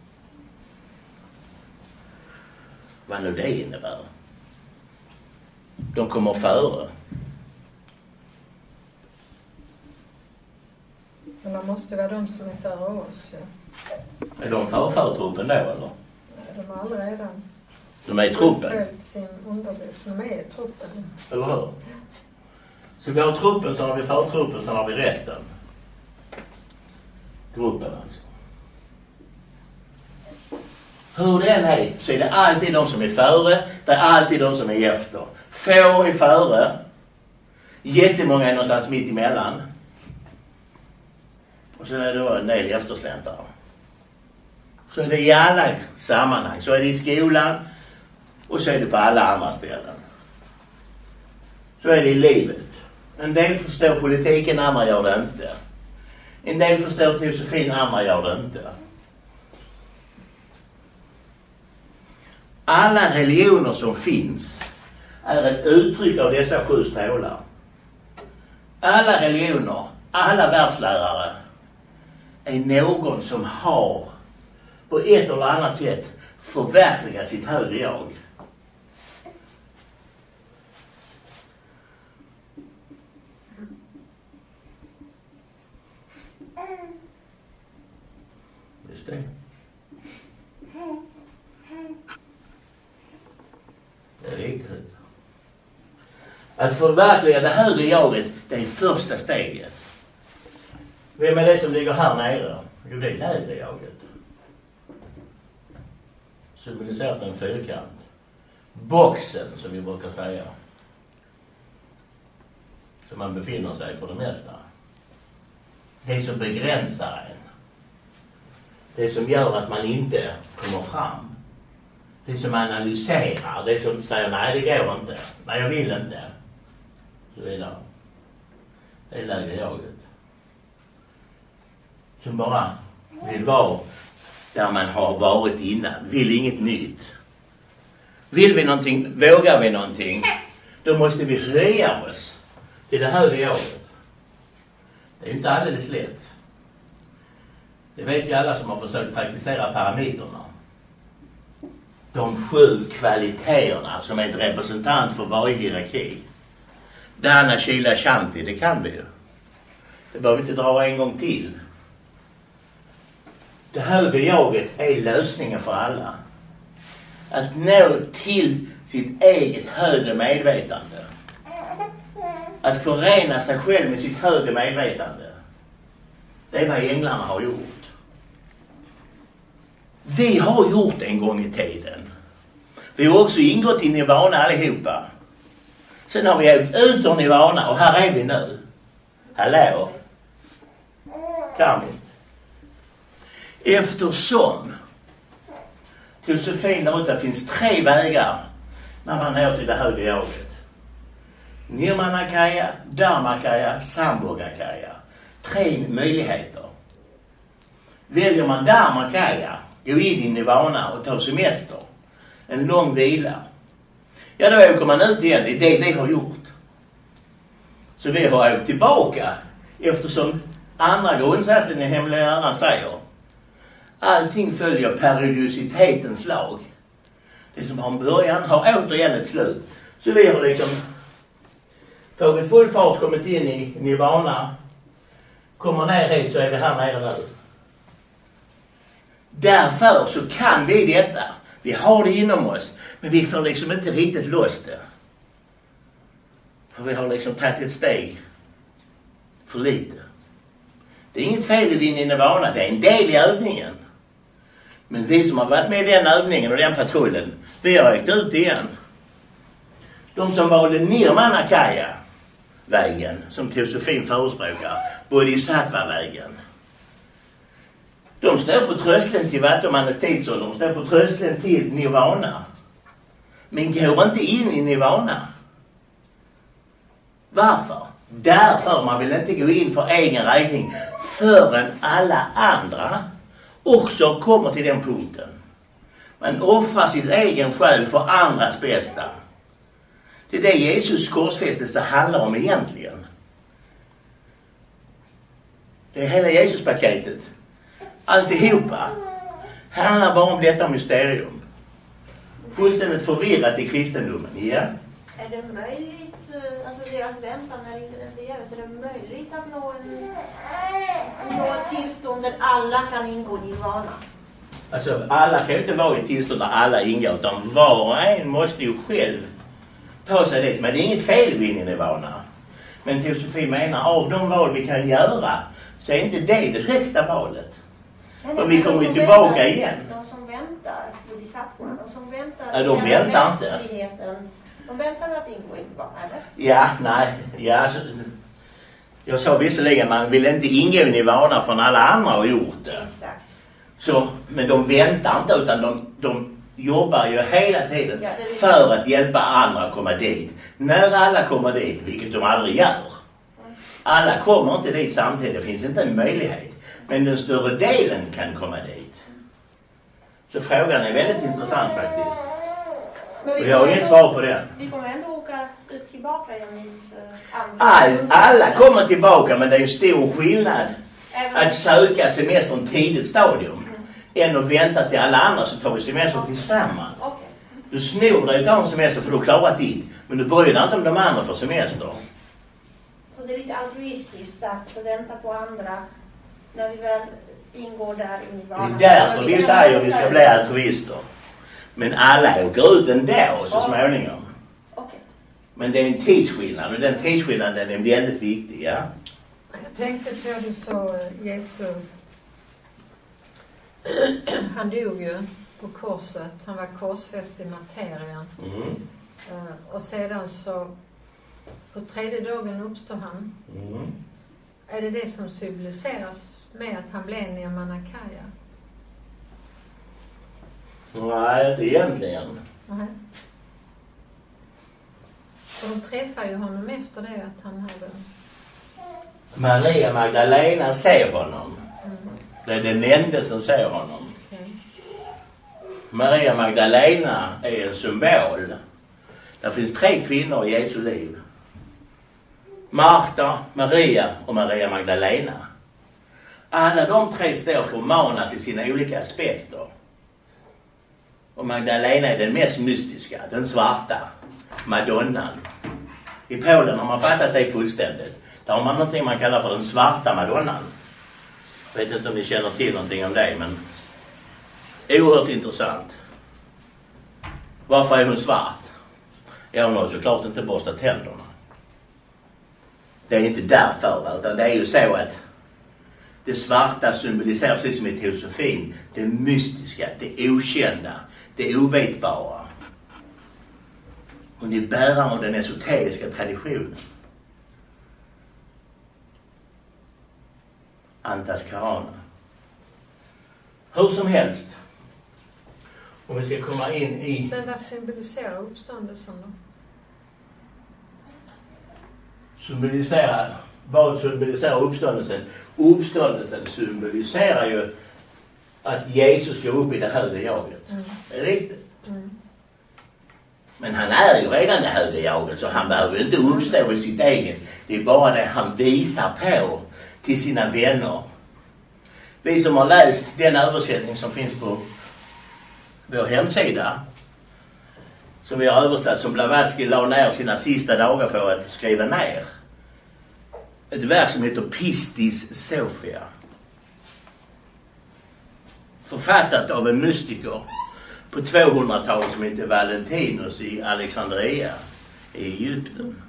S3: Vad nu det innebär. De kommer före.
S1: Men de måste vara de som är före oss, ja.
S3: Är de för förtruppen då, eller?
S1: Nej, de har aldrig redan...
S3: De är i truppen.
S1: följt sin undervisning. De är i truppen.
S3: Eller hur? Så vi har truppen, så har vi förtruppen, så har vi resten. Gruppen alltså. Hur det än är så är det alltid de som är före, det är alltid de som är efter. Få är före, jättemånga är någonstans mitt emellan. Och så är det då en del eftersläntare. Så är det i alla sammanhang, så är det i skolan och så är det på alla andra ställen. Så är det i livet. En del förstår politiken, andra gör det inte. En del förstår teosofin, andra gör det inte. Alla religioner som finns är ett uttryck av dessa sju strålar. Alla religioner, alla världslärare är någon som har på ett eller annat sätt förverkligat sitt högre jag. Just det. Det är riktigt. Att förverkliga det högre jaget, det är första steget. Vem är det som ligger här nere? Jo, det är lägre jaget. Symboliserat en fyrkant. Boxen, som vi brukar säga. Som man befinner sig för det mesta. Det som begränsar en. Det som gör att man inte kommer fram. Det som analyserar. Det som säger nej, det går inte. Nej, jag vill inte. Så vidare. Det är lägre jaget. Som bara vill vara där man har varit innan. Vill inget nytt. Vill vi någonting, vågar vi någonting, då måste vi höja oss till det högre jaget. Det är inte alldeles lätt. Det vet ju alla som har försökt praktisera parametrarna. De sju kvaliteterna som är ett representant för varje hierarki. Dana, Shila, Shanti, det kan vi ju. Det behöver vi inte dra en gång till. Det högre jaget är lösningen för alla. Att nå till sitt eget högre medvetande. Att förena sig själv med sitt högre medvetande. Det är vad änglarna har gjort. Vi har gjort en gång i tiden. Vi har också ingått i nirvana allihopa. Sen har vi åkt ut ur nirvana och här är vi nu. Hallå? Karmiskt. Eftersom filosofin där ute finns tre vägar när man når till det högre jaget. Nirmanakaya, Dharmakaya, Sambhogakaya. Tre möjligheter. Väljer man Dharmakaya, gå in i nirvana och ta semester. En lång vila. Ja, då åker man ut igen. Det är det vi har gjort. Så vi har åkt tillbaka eftersom andra grundsatsen i hemliga läran säger allting följer periodicitetens lag. Det som har en början har återigen ett slut. Så vi har liksom tagit full fart, kommit in i nirvana, kommer ner hit så är vi här nere nu. Därför så kan vi detta. Vi har det inom oss, men vi får liksom inte riktigt loss det. För vi har liksom tagit ett steg för lite. Det är inget fel i din nirvana, det är en del i övningen. Men vi som har varit med i den övningen och den patrullen, vi har åkt ut igen. De som valde Nirmanakaya vägen, som teosofin förespråkar, Bodhisattva-vägen. De står på tröskeln till vattumannens tidsålder, de står på tröskeln till nirvana. Men går inte in i nirvana. Varför? Därför man vill inte gå in för egen räkning förrän alla andra också kommer till den punkten. Man offrar sin egen själ för andras bästa. Det är det Jesus korsfästelse handlar om egentligen. Det är hela Jesus-paketet. Alltihopa handlar bara om detta mysterium. Fullständigt förvirrat i kristendomen, ja.
S4: Är det möjligt, alltså deras väntan är inte den förgäves, är det möjligt att nå, en, nå ett tillstånd där alla kan ingå i nirvana?
S3: Alltså alla kan ju inte vara i tillstånd där alla ingår, utan var och en måste ju själv ta sig dit. Men det är inget fel att gå in i nirvana. Men teosofi menar av de val vi kan göra så är inte det det högsta valet. För vi kommer ju tillbaka
S4: väntar,
S3: igen.
S4: De som väntar, bodhisattvorna, de som väntar...
S3: Ja, de väntar inte.
S4: De väntar att ingå i nirvana, eller?
S3: Ja, nej. Ja, så, jag sa visserligen man vill inte ingå i nirvana från alla andra har gjort det.
S4: Exakt.
S3: Så, men de väntar inte utan de, de jobbar ju hela tiden
S4: ja,
S3: för att hjälpa andra att komma dit. När alla kommer dit, vilket de aldrig gör. Alla kommer inte dit samtidigt, det finns inte en möjlighet. Men den större delen kan komma dit. Så frågan är väldigt intressant faktiskt. Och jag har inget svar på den.
S4: Vi kommer ändå åka ut tillbaka igen i andra.
S3: All, alla kommer tillbaka, men det är en stor skillnad
S4: Även
S3: att söka semestern tidigt stadium. Mm. Än att vänta till alla andra så tar vi semester tillsammans.
S4: Okay.
S3: Du snor dig ta en semester för du har klarat ditt. Men du börjar inte om de andra för semester.
S4: Så det är lite altruistiskt att vänta på andra när vi väl ingår där i nirvana.
S3: Det är därför vi säger att vi ska bli altruister. Men alla åker ut ändå så småningom.
S4: Okay.
S3: Men det är en tidsskillnad och den tidsskillnaden är väldigt viktig, ja.
S1: Jag tänkte på det så Jesus. Han dog ju på korset. Han var korsfäst i materien.
S3: Mm.
S1: Uh, och sedan så på tredje dagen uppstår han.
S3: Mm.
S1: Är det det som symboliseras med att han blev Nirmanakaya?
S3: Nej, inte egentligen.
S1: Nej. Och de träffar ju honom efter det att han hade...
S3: Maria Magdalena ser honom.
S1: Mm.
S3: Det är den enda som ser honom.
S1: Okay.
S3: Maria Magdalena är en symbol. Det finns tre kvinnor i Jesu liv. Marta, Maria och Maria Magdalena. Alla de tre står förmanas i sina olika aspekter. Och Magdalena är den mest mystiska, den svarta, Madonnan. I Polen har man fattat det fullständigt. Där har man någonting man kallar för den svarta madonnan. Jag vet inte om ni känner till någonting om det, men oerhört intressant. Varför är hon svart? Ja, hon har såklart inte borstat tänderna. Det är inte därför, utan det är ju så att det svarta symboliserar, precis som i teosofin, det mystiska, det okända, det ovetbara. Hon är bärare av den esoteriska traditionen. Antas Karana. Hur som helst. Om vi ska komma in i...
S1: Men vad symboliserar uppståndelsen då?
S3: Symboliserar... Vad symboliserar uppståndelsen? Uppståndelsen symboliserar ju att Jesus går upp i det högre jaget. Mm. Det är riktigt. Mm. Men han är ju redan det högre jaget, så han behöver inte uppstå i sitt eget. Det är bara det han visar på till sina vänner. Vi som har läst den översättning som finns på vår hemsida, som vi har översatt, som Blavatsky la ner sina sista dagar på att skriva ner. Ett verk som heter Pistis Sophia. Författat av en mystiker på tvåhundratalet som heter Valentinus i Alexandria i Egypten.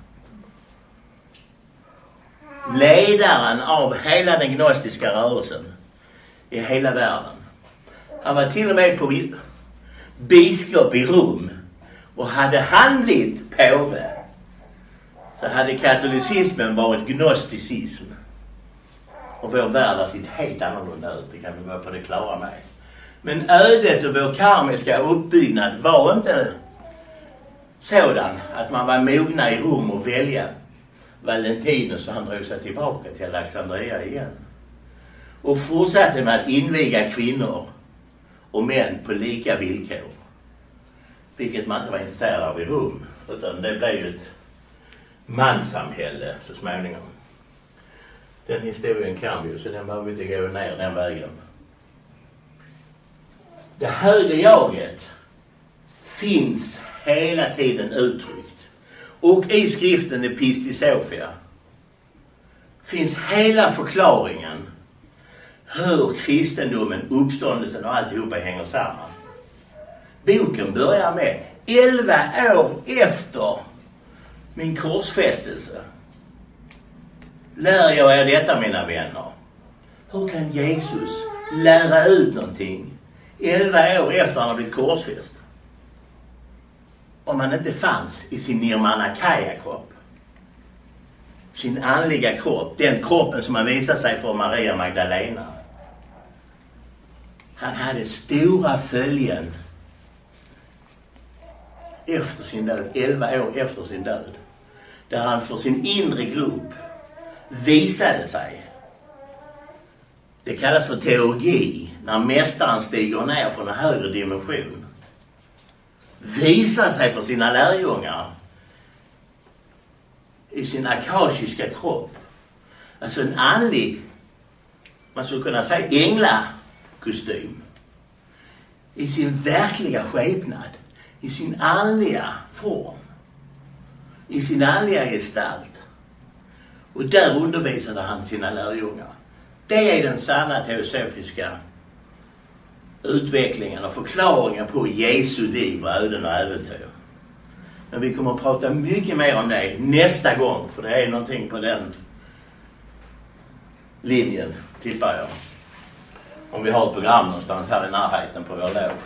S3: Ledaren av hela den gnostiska rörelsen i hela världen. Han var till och med på biskop i Rom, och hade han blivit påve så hade katolicismen varit gnosticism. Och vår värld har sitt helt annorlunda ut, det kan vi vara på det klara med. Men ödet och vår karmiska uppbyggnad var inte sådan att man var mogna i Rom och välja Valentinus, och han drog sig tillbaka till Alexandria igen. Och fortsatte med att inviga kvinnor och män på lika villkor. Vilket man inte var intresserad av i Rom, utan det blev ju ett manssamhälle så småningom. Den historien kan vi ju, så den behöver vi inte gå ner den vägen. Det högre jaget finns hela tiden uttryckt. Och i skriften i Pistis Sophia finns hela förklaringen hur kristendomen, uppståndelsen och alltihopa hänger samman. Boken börjar med elva år efter min korsfästelse. Lär jag er detta, mina vänner. Hur kan Jesus lära ut någonting elva år efter han har blivit korsfäst? Om han inte fanns i sin Nirmanakaya-kropp. Sin andliga kropp. Den kroppen som han visade sig för Maria Magdalena. Han hade stora följen efter sin död, elva år efter sin död. Där han för sin inre grupp visade sig. Det kallas för teologi, när mästaren stiger ner från en högre dimension. Visar sig för sina lärjungar i sin akashiska kropp. Alltså en andlig, man skulle kunna säga änglakostym. I sin verkliga skepnad. I sin andliga form. I sin andliga gestalt. Och där undervisade han sina lärjungar. Det är den sanna teosofiska utvecklingen och förklaringen på Jesu liv och öden och äventyr. Men vi kommer att prata mycket mer om det nästa gång, för det är någonting på den linjen, tippar jag. Om vi har ett program någonstans här i närheten på vår lov,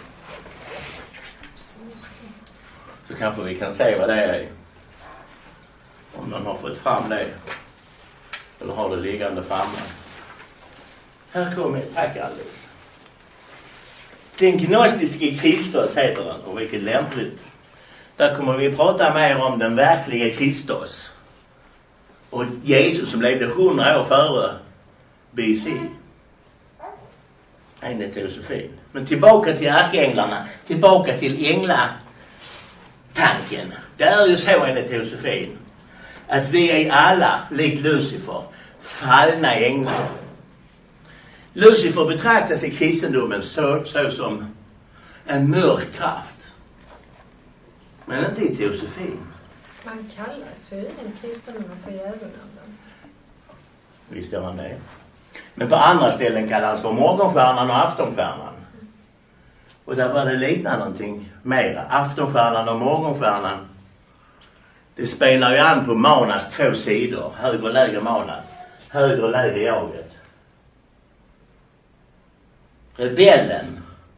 S3: så kanske vi kan se vad det är. Om någon har fått fram det. Eller har det liggande framme. Här kommer jag. Tack Alice. Den gnostiske Kristus heter den. Och vilket lämpligt. Där kommer vi prata mer om den verkliga Kristus. Och Jesus som levde hundra år före B C. Enligt teosofin. Men tillbaka till ärkeänglarna. Tillbaka till änglatanken. Det är ju så enligt teosofin. Att vi är alla, likt Lucifer, fallna änglar. Lucifer betraktas i kristendomen så, så som en mörk kraft. Men inte i teosofin.
S1: Man kallas ju i kristendomen för djävulen.
S3: Visst gör han det. Men på andra ställen kallas för morgonstjärnan och aftonstjärnan. Och där var det liknande någonting mera. Aftonstjärnan och morgonstjärnan. Det spelar ju an på manas två sidor. Högre och lägre manas. Högre och lägre jaget. Rebellen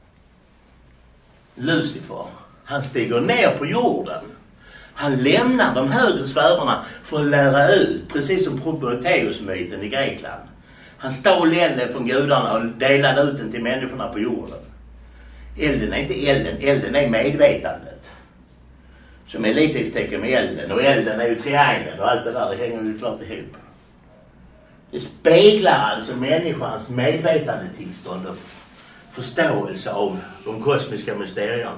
S3: Lucifer, han stiger ner på jorden. Han lämnar de högre sfärerna för att lära ut, precis som Prometheus-myten i Grekland. Han stal elden från gudarna och delade ut den till människorna på jorden. Elden är inte elden, elden är medvetandet. Som är likhetstecken med elden. Och elden är ju triangeln och allt det där, det hänger ju klart ihop. Det speglar alltså människans medvetandetillstånd och förståelse av de kosmiska mysterierna.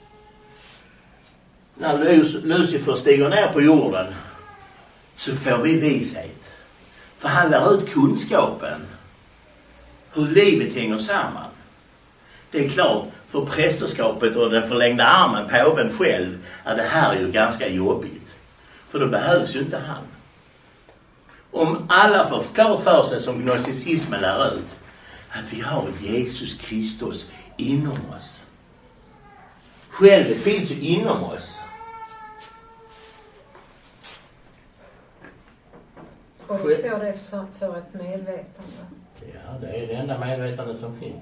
S3: När Lucifer stiger ner på jorden så får vi vishet. För han lär ut kunskapen. Hur livet hänger samman. Det är klart, för prästerskapet och den förlängda armen, påven själv, är det här ju ganska jobbigt. För då behövs ju inte han. Om alla får klart för sig som gnosticismen lär ut att vi har Jesus Kristus inom oss. Självet finns ju inom oss.
S1: Och då står det för ett medvetande.
S3: Ja, det är det enda medvetande som finns.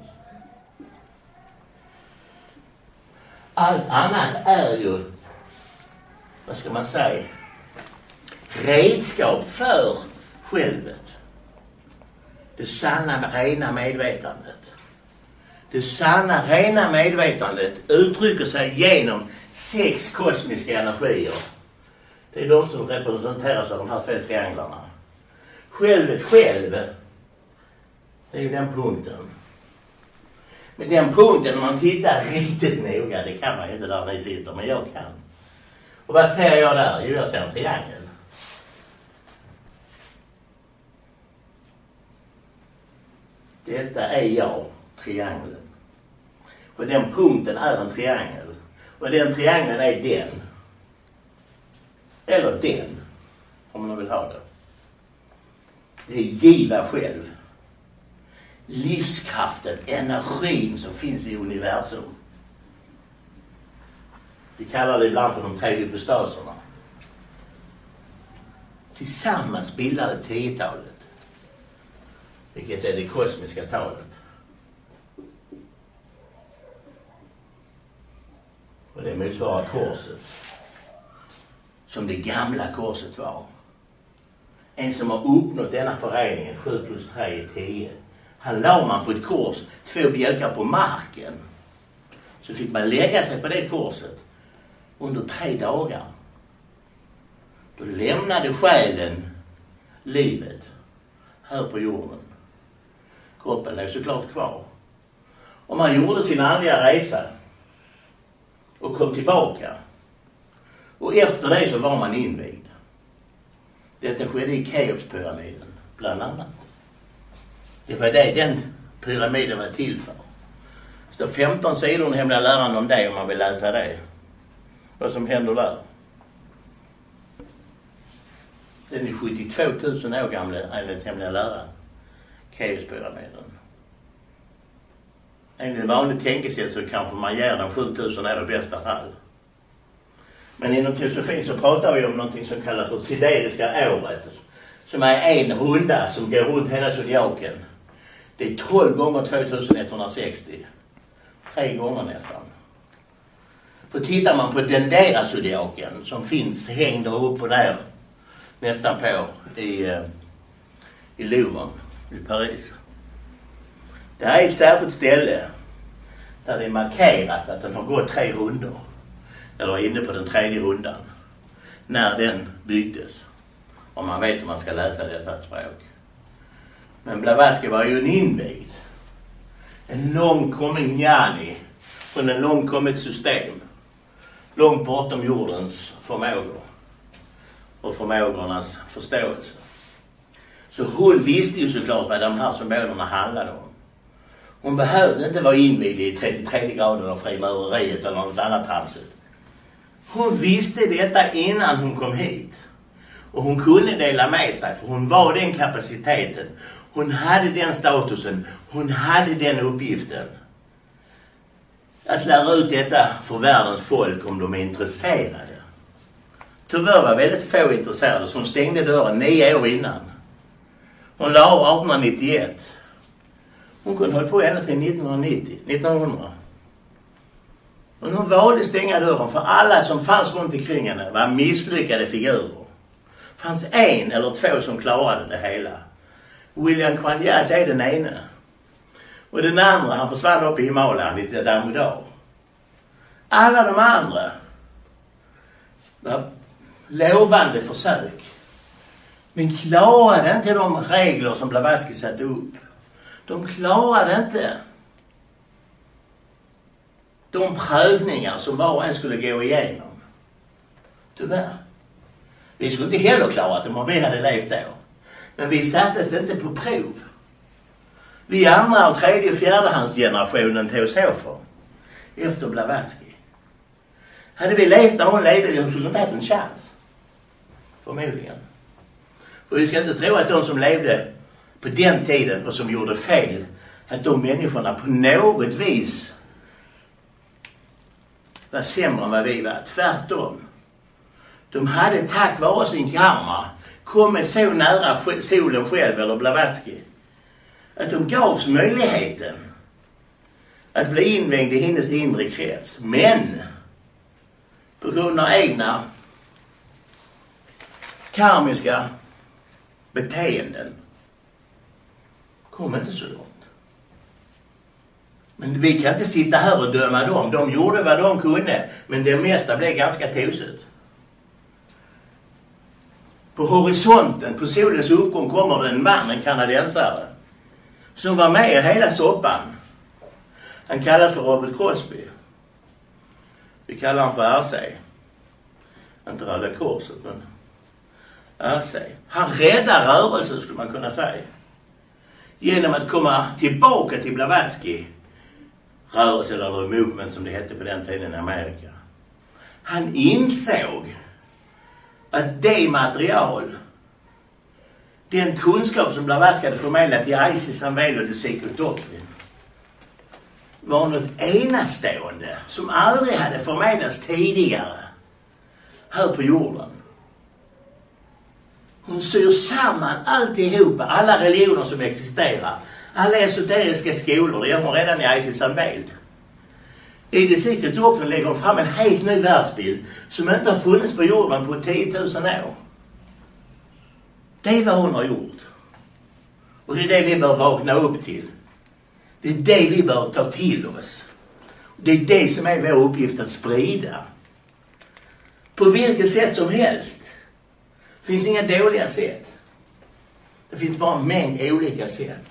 S3: Allt annat är ju, vad ska man säga, redskap för självet. Det sanna, rena medvetandet. Det sanna, rena medvetandet uttrycker sig genom sex kosmiska energier. Det är de som representeras av de här två trianglarna. Självet själv, det är ju den punkten. Men den punkten, om man tittar riktigt noga, det kan man inte där ni sitter, men jag kan. Och vad ser jag där? Jo, jag ser en triangel. Detta är jag, triangeln. Och den punkten är en triangel. Och den triangeln är den. Eller den, om man vill ha det. Det är giva själv. Livskraften, energin som finns i universum. Vi kallar det ibland för de tre hypostaserna. Tillsammans bildar det tiotalet. Vilket är det kosmiska talet. Och det motsvarar korset. Som det gamla korset var. En som har uppnått denna föreningen, sju plus tre är tio. Han la man på ett kors, två bjälkar på marken. Så fick man lägga sig på det korset under tre dagar. Då lämnade själen livet här på jorden. Kroppen är såklart kvar. Och man gjorde sin andliga resa och kom tillbaka. Och efter det så var man invigd. Detta skedde i Keopspyramiden, bland annat. Det var det den pyramiden var till för. Det står femton sidor i hemliga läran om det om man vill läsa det. Vad som händer där. Den är sjuttiotvå tusen år gamla enligt hemliga läran. Keopspyramiden. Enligt vanligt tänkesätt så kanske man ger den sju tusen år i bästa fall. Men inom teosofin så pratar vi om någonting som kallas för sideriska året. Som är en runda som går runt hela zodiaken. Det är tolv gånger tvåtusenetthundrasextio. Tre gånger nästan. För tittar man på den där zodiaken som finns hängd upp och ner nästan på i, i Louvre i Paris. Det här är ett särskilt ställe där det är markerat att den har gått tre rundor. Eller inne på den tredje rundan. När den byggdes. Om man vet hur man ska läsa detta språk. Men Blavatsky var ju en invigd. En långkommen gnani. Från en långkommet system. Långt bortom jordens förmågor. Och förmågornas förståelse. Så hon visste ju såklart vad de här symbolerna handlade om. Hon behövde inte vara invigd i trettiotredje graden av frimureriet eller något annat tramset. Hon visste detta innan hon kom hit. Och hon kunde dela med sig, för hon var den kapaciteten. Hon hade den statusen. Hon hade den uppgiften. Att lära ut detta för världens folk om de är intresserade. Tyvärr var väldigt få intresserade, så hon stängde dörren nio år innan. Hon la av arton nittioett. Hon kunde hålla på ända till nittonhundranittio, nittonhundra. Och hon valde stänga dörren, för alla som fanns runt omkring henne var misslyckade figurer. Det fanns en eller två som klarade det hela. William Quandias är den ene. Och den andra, han försvann upp i Himalaya lite där. Alla de andra var lovande försök. Men klarade inte de regler som Blavatsky satte upp. De klarade inte de prövningar som var och en skulle gå igenom. Tyvärr. Vi skulle inte heller klara det om vi hade levt då. Men vi sattes inte på prov. Vi andra och tredje och fjärdehandsgenerationen teosofer efter Blavatsky. Hade vi levt när hon levde, vi skulle inte haft en chans. Förmodligen. För vi ska inte tro att de som levde på den tiden och som gjorde fel, att de människorna på något vis var sämre än vad vi var. Tvärtom. De hade tack vare sin karma kommit så nära solen själv eller Blavatsky att de gavs möjligheten att bli invägd i hennes inre krets. Men på grund av egna karmiska beteenden kom inte så långt. Men vi kan inte sitta här och döma dem. De gjorde vad de kunde, men det mesta blev ganska tosigt. På horisonten, på solens uppgång, kommer det en man, en kanadensare, som var med i hela soppan. Han kallas för Robert Crosby. Vi kallar han för R C. Inte Röda Korset, men R C. Han räddar rörelsen, skulle man kunna säga, genom att komma tillbaka till Blavatsky rörelse, eller movement som det hette på den tiden i Amerika. Han insåg att det material, den kunskap som Blavatsky hade förmedlat i Isis Unveiled och The Secret Doctrine, var något enastående som aldrig hade förmedlats tidigare här på jorden. Hon syr samman alltihopa, alla religioner som existerar, alla esoteriska skolor, det gör hon redan i Isis Unveiled. I The Secret Doctrine lägger hon fram en helt ny världsbild som inte har funnits på jorden på tio tusen år. Det är vad hon har gjort. Och det är det vi bör vakna upp till. Det är det vi bör ta till oss. Det är det som är vår uppgift att sprida. På vilket sätt som helst. Det finns inga dåliga sätt. Det finns bara en mängd olika sätt.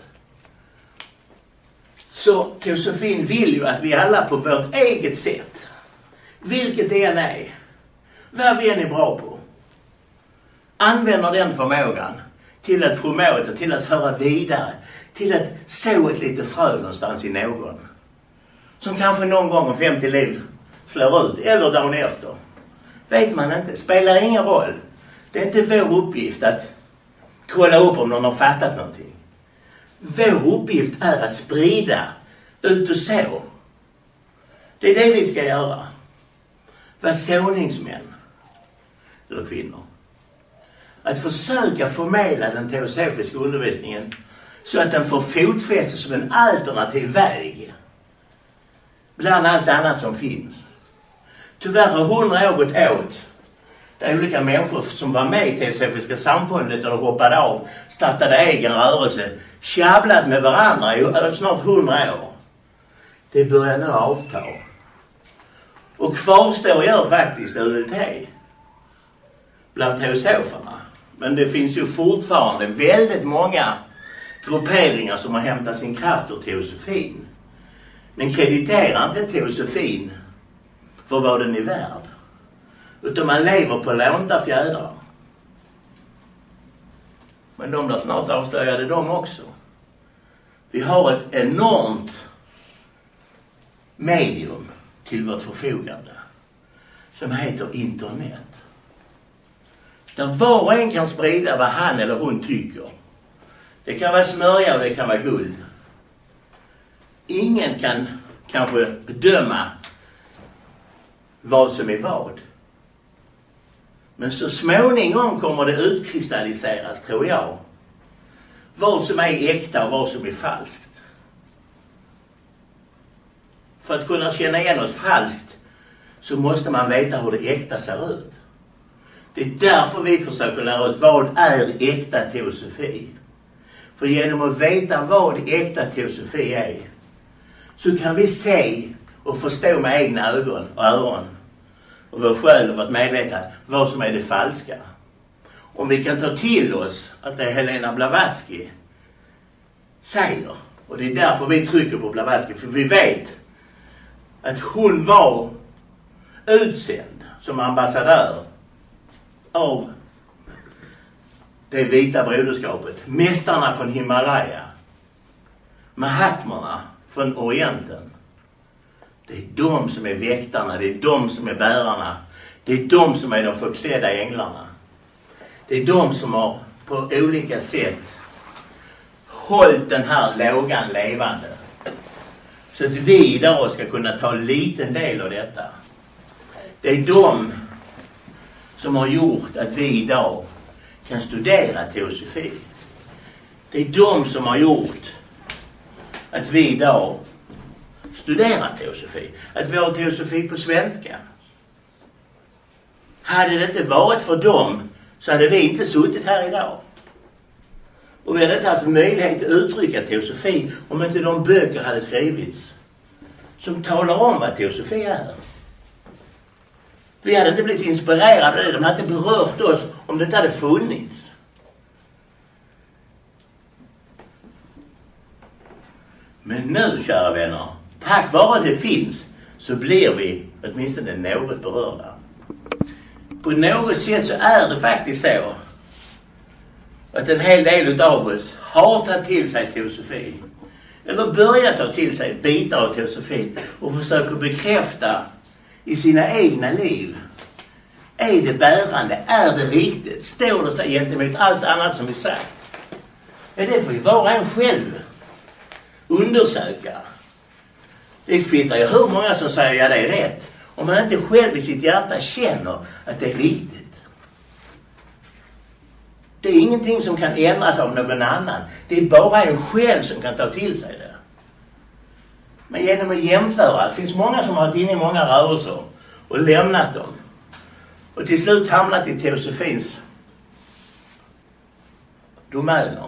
S3: Så teosofin vill ju att vi alla på vårt eget sätt, vilket det än är, vad vi än är bra på, använder den förmågan till att promota, till att föra vidare, till att så ett litet frö någonstans i någon. Som kanske någon gång om femtio liv slår ut, eller dagen efter. Vet man inte, spelar ingen roll. Det är inte vår uppgift att kolla upp om någon har fattat någonting. Vår uppgift är att sprida ut och så. Det är det vi ska göra. Var såningsmän, eller kvinnor. Att försöka förmedla den teosofiska undervisningen så att den får fotfäste som en alternativ väg bland allt annat som finns. Tyvärr har hundra år gått åt där olika människor som var med i teosofiska samfundet eller hoppade av, startade egen rörelse, tjabblat med varandra i snart hundra år. Det börjar nu avta. Och kvarstår gör faktiskt U L T bland teosoferna. Men det finns ju fortfarande väldigt många grupperingar som har hämtat sin kraft ur teosofin. Men krediterar inte teosofin för vad den är värd. Utan man lever på lånta fjädrar. Men de där snart avslöjade de också. Vi har ett enormt medium till vårt förfogande som heter internet. Där var och en kan sprida vad han eller hon tycker. Det kan vara smörja och det kan vara guld. Ingen kan kanske bedöma vad som är vad. Men så småningom kommer det utkristalliseras, tror jag. Vad som är äkta och vad som är falskt. För att kunna känna igen något falskt så måste man veta hur det äkta ser ut. Det är därför vi försöker lära ut vad är äkta teosofi. För genom att veta vad äkta teosofi är så kan vi se och förstå med egna ögon och öron och vår själ och vårt medvetande vad som är det falska. Om vi kan ta till oss att det är Helena Blavatsky säger, och det är därför vi trycker på Blavatsky, för vi vet att hon var utsänd som ambassadör av det vita broderskapet, mästarna från Himalaya, Mahatmerna från Orienten. Det är de som är väktarna, det är de som är bärarna, det är de som är de förklädda änglarna. Det är de som har på olika sätt hållit den här lågan levande. Så att vi idag ska kunna ta en liten del av detta. Det är de som har gjort att vi idag kan studera teosofi. Det är de som har gjort att vi idag studerar teosofi. Att vi har teosofi på svenska. Hade det inte varit för dem så hade vi inte suttit här idag. Och vi hade inte haft möjlighet att uttrycka teosofi om inte de böcker hade skrivits som talar om vad teosofi är. Vi hade inte blivit inspirerade av det. De hade inte berört oss om det inte hade funnits. Men nu, kära vänner, tack vare att det finns så blir vi åtminstone något berörda. På något sätt så är det faktiskt så att en hel del av oss har tagit till sig teosofi. Eller börjat ta till sig bitar av teosofi och försöker bekräfta i sina egna liv. Är det bärande? Är det riktigt? Står det sig gentemot allt annat som vi sagt? Ja, det får ju vara en själv undersöka. Det kvittar ju hur många som säger ja, det är rätt. Om man inte själv i sitt hjärta känner att det är riktigt. Det är ingenting som kan ändras av någon annan. Det är bara en själv som kan ta till sig det. Men genom att jämföra, det finns många som har varit inne i många rörelser och lämnat dem. Och till slut hamnat i teosofins domäner.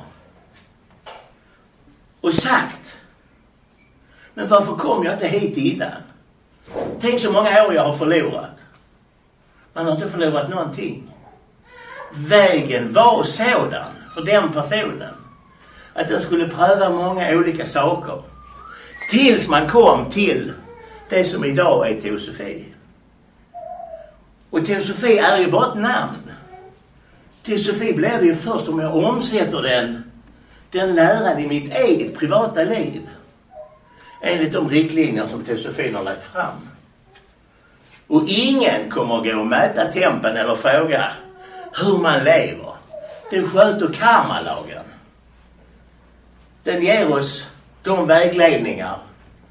S3: Och sagt, men varför kom jag inte hit innan? Tänk så många år jag har förlorat. Man har inte förlorat någonting. Vägen var sådan för den personen att den skulle pröva många olika saker. Tills man kom till det som idag är teosofi. Och teosofi är ju bara ett namn. Teosofi blir det ju först om jag omsätter den, den läran i mitt eget privata liv. Enligt de riktlinjer som teosofin har lagt fram. Och ingen kommer att gå och mäta tempen eller fråga hur man lever. Den sköter karmalagen. Den ger oss de vägledningar,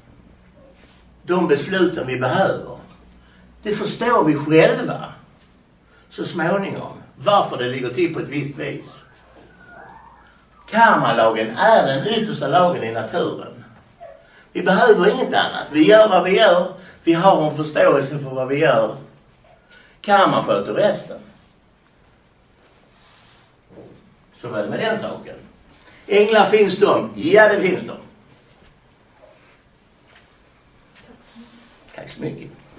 S3: de besluten vi behöver. Det förstår vi själva så småningom varför det ligger till på ett visst vis. Karmalagen är den yttersta lagen i naturen. Vi behöver inget annat. Vi gör vad vi gör. Vi har en förståelse för vad vi gör. Karma sköter resten. Så väl med den saken. Änglar finns de? Ja, det finns de. Tack så mycket.